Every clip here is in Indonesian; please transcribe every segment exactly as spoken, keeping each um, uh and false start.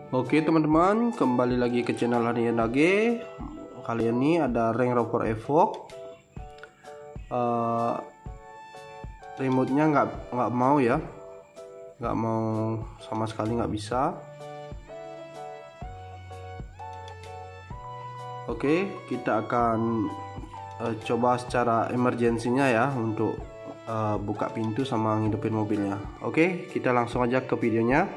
Oke teman-teman, kembali lagi ke channel Harian Lagi. Kali ini ada Range Rover Evoque. uh, Remote-nya nggak nggak mau ya, nggak mau sama sekali, nggak bisa. Oke, kita akan uh, coba secara emergensinya ya untuk uh, buka pintu sama ngidupin mobilnya. Oke, kita langsung aja ke videonya.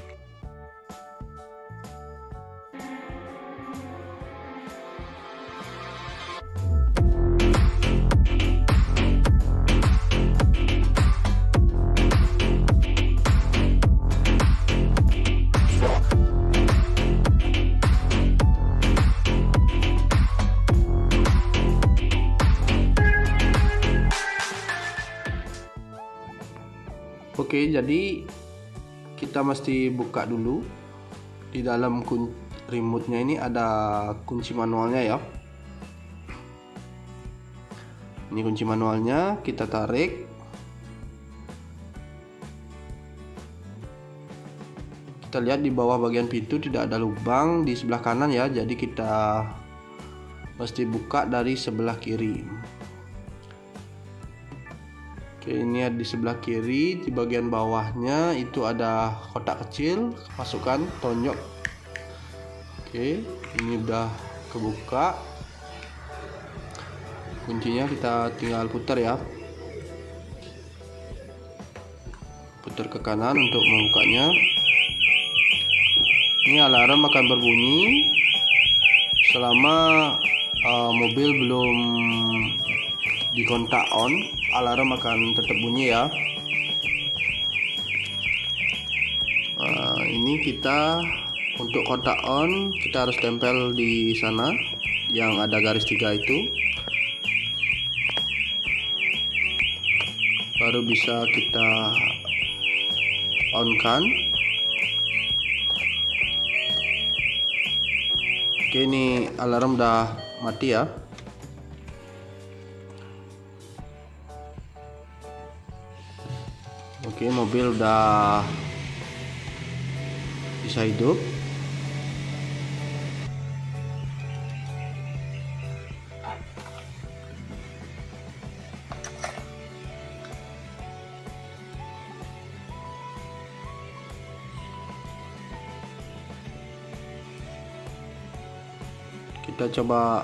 Oke, jadi kita mesti buka dulu. Di dalam remote-nya ini ada kunci manualnya ya. Ini kunci manualnya, kita tarik. Kita lihat di bawah bagian pintu tidak ada lubang di sebelah kanan ya, jadi kita mesti buka dari sebelah kiri. Oke, ini di sebelah kiri, di bagian bawahnya itu ada kotak kecil, masukkan, tonjok. Oke, ini udah kebuka. Kuncinya kita tinggal putar ya, putar ke kanan untuk membukanya. Ini alarm akan berbunyi selama uh, mobil belum dikontak on. Alarm akan tetap bunyi ya. Nah, ini kita untuk kontak on kita harus tempel di sana yang ada garis tiga itu, baru bisa kita on kan. Oke, ini alarm udah mati ya. Oke, mobil udah bisa hidup. Kita coba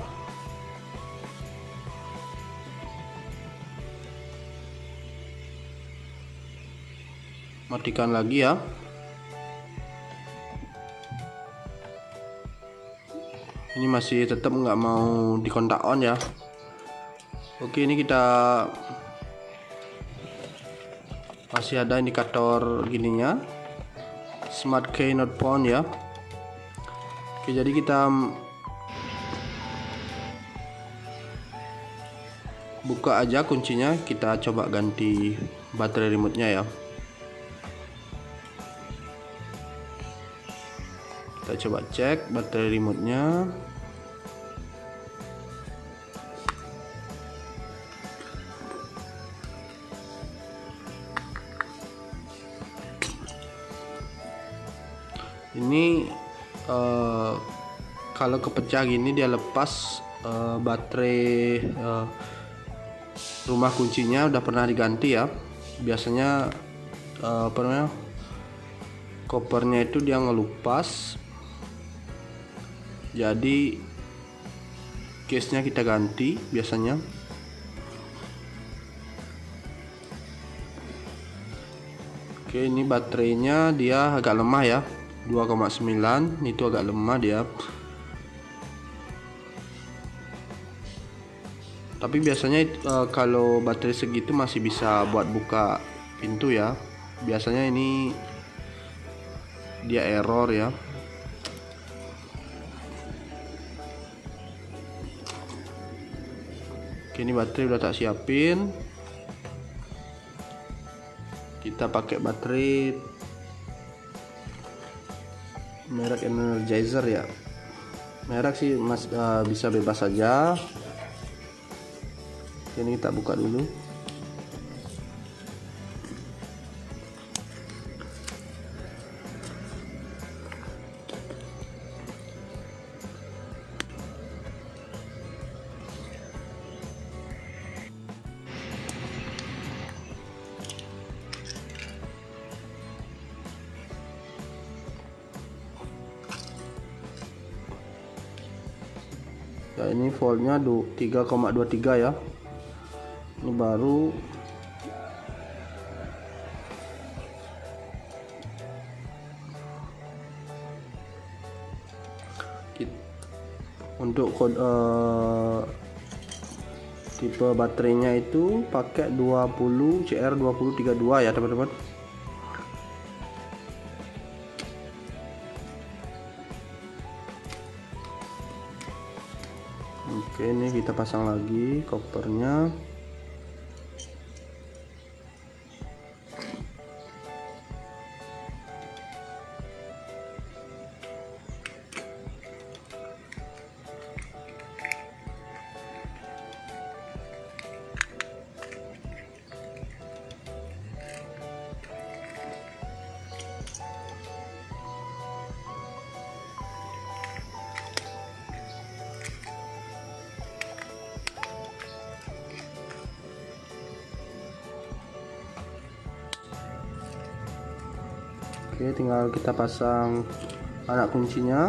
matikan lagi ya. Ini masih tetap nggak mau dikontak on ya. Oke, ini kita masih ada indikator gininya, smart key not found ya. Oke, jadi kita buka aja kuncinya, kita coba ganti baterai remote-nya ya. Kita coba cek baterai remote-nya. Ini uh, kalau kepecah gini dia lepas uh, baterai uh, rumah kuncinya udah pernah diganti ya. Biasanya uh, apa namanya, kopernya itu dia ngelupas, jadi case nya kita ganti biasanya. Oke, ini baterainya dia agak lemah ya, dua koma sembilan, itu agak lemah dia. Tapi biasanya uh, kalau baterai segitu masih bisa buat buka pintu ya. Biasanya ini dia error ya. Oke, ini baterai udah tak siapin. Kita pakai baterai merek Energizer ya. Merek sih mas, uh, bisa bebas saja. Ini kita buka dulu. ya. Ini voltnya tiga koma dua tiga ya. Ini baru. Untuk kode uh, tipe baterainya itu pakai dua puluh C R dua puluh tiga puluh dua ya teman-teman. Oke, ini kita pasang lagi kopernya. Oke, tinggal kita pasang anak kuncinya.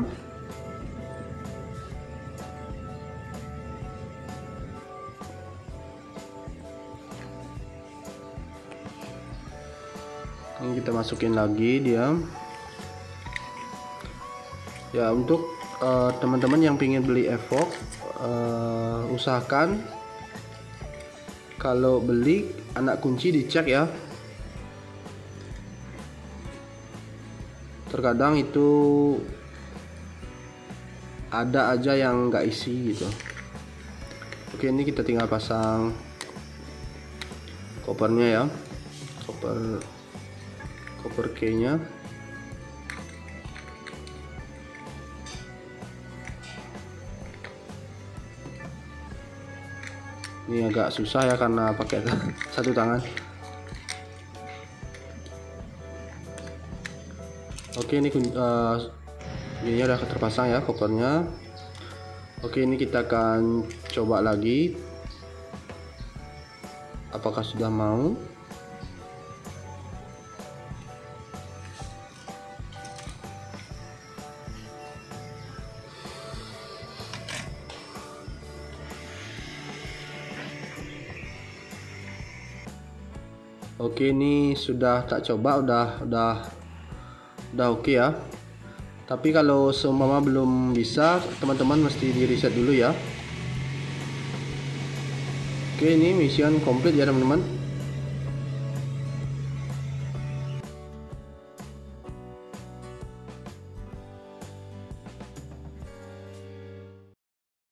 Ini kita masukin lagi dia. Ya, untuk teman-teman uh, yang ingin beli Evoque, uh, usahakan kalau beli anak kunci dicek ya. Terkadang itu ada aja yang nggak isi gitu. Oke, ini kita tinggal pasang kopernya ya, koper koper key-nya. Ini agak susah ya karena pakai satu tangan. Oke, ini uh, ini udah terpasang ya kopernya. Oke, ini kita akan coba lagi apakah sudah mau. Oke, ini sudah tak coba, udah udah udah oke ya. Tapi kalau seumpama belum bisa, teman-teman mesti di reset dulu ya. Oke, ini mission komplit ya teman-teman.